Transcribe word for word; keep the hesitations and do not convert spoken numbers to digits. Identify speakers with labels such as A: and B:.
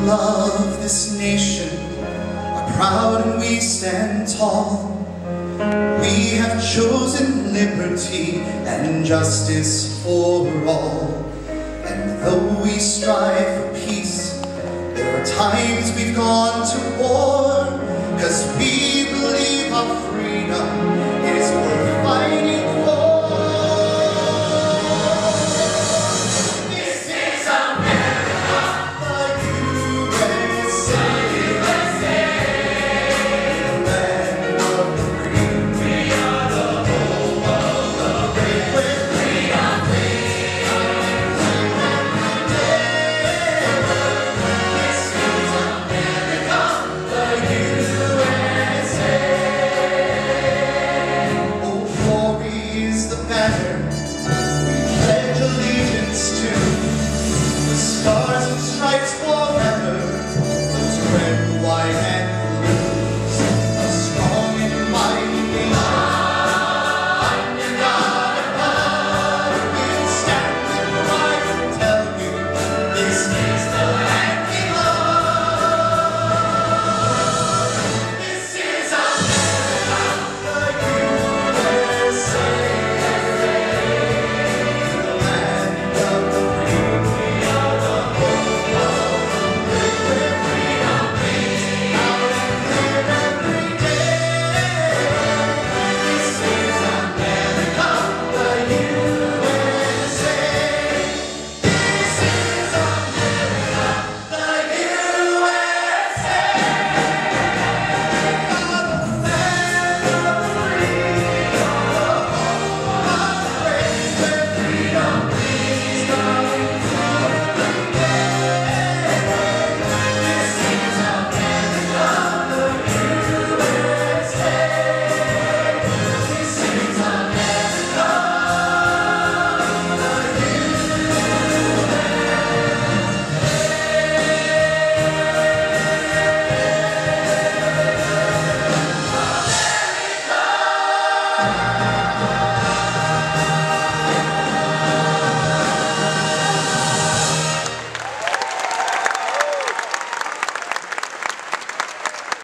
A: love this nation are proud and we stand tall. We have chosen liberty and justice for all. And though we strive for peace, there are times we've gone to war.